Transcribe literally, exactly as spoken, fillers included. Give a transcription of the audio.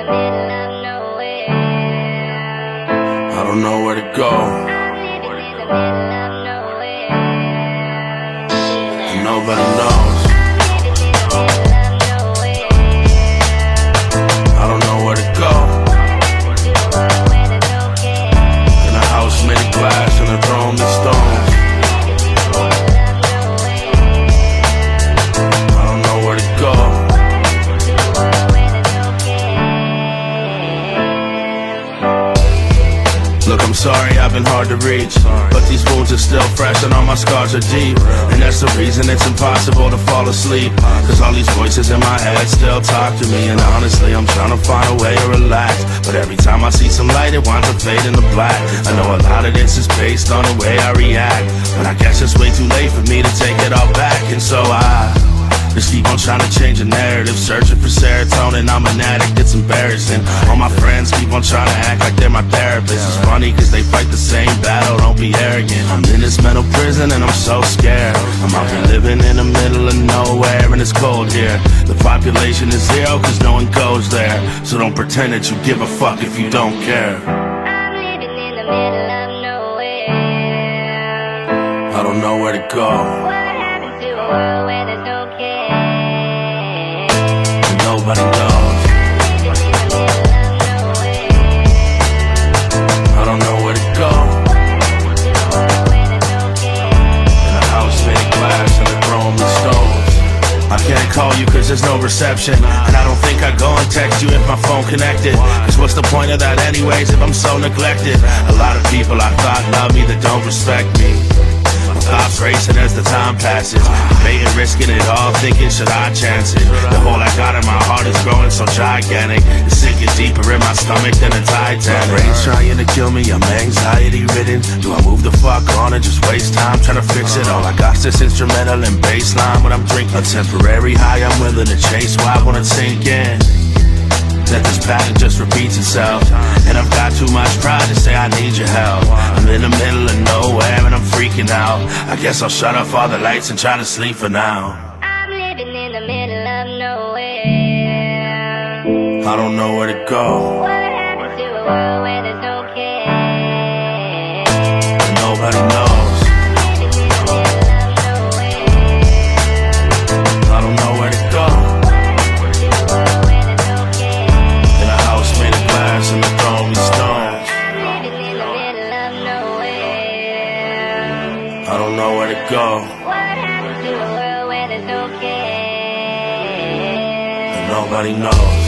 I don't know where to go, and nobody knows. I don't know where to go. In a house made of glass and they're throwing me stones. I don't know where to go. Look, I'm sorry, I've been hard to reach, but these wounds are still fresh and all my scars are deep. And that's the reason it's impossible to fall asleep, cause all these voices in my head still talk to me. And honestly, I'm trying to find a way to relax, but every time I see some light, it winds up fading to black. I know a lot of this is based on the way I react, but I guess it's way too late for me to take it all back. And so I just keep on trying to change the narrative, searching for serotonin, I'm an addict, it's embarrassing. All my friends keep on trying to act like they're my therapist. It's funny cause they fight the same battle, don't be arrogant. I'm in this mental prison and I'm so scared. I'm out here living in the middle of nowhere and it's cold here. The population is zero cause no one goes there, so don't pretend that you give a fuck if you don't care. I'm living in the middle of nowhere. I don't know where to go. What happened to a world where there's no care? Nobody knows. I don't know where to go. In a house made of glass and they're throwing me stones. I can't call you cause there's no reception, and I don't think I'd go and text you if my phone connected, cause what's the point of that anyways if I'm so neglected? A lot of people I thought love me that don't respect me. My thoughts racing as the time passes, debating, risking it all, thinking should I chance it? The hole I got in my heart is growing so gigantic, it's sinking deeper in my stomach than a Titanic. My brain's trying to kill me, I'm anxiety ridden. Do I move the fuck on and just waste time trying to fix it? All I got's this instrumental and bass line when I'm drinking. A temporary high I'm willing to chase, why I wanna sink in? That this pattern just repeats itself, and I've got too much pride to say I need your help. I'm in the middle of nowhere and I'm freaking out. I guess I'll shut off all the lights and try to sleep for now. I'm living in the middle of nowhere. I don't know where to go. What happened to a world where there's no care? And nobody knows. I don't know where to go. And they're throwing me stones. I don't know where to go. What happened to a world where there's no care? And nobody knows.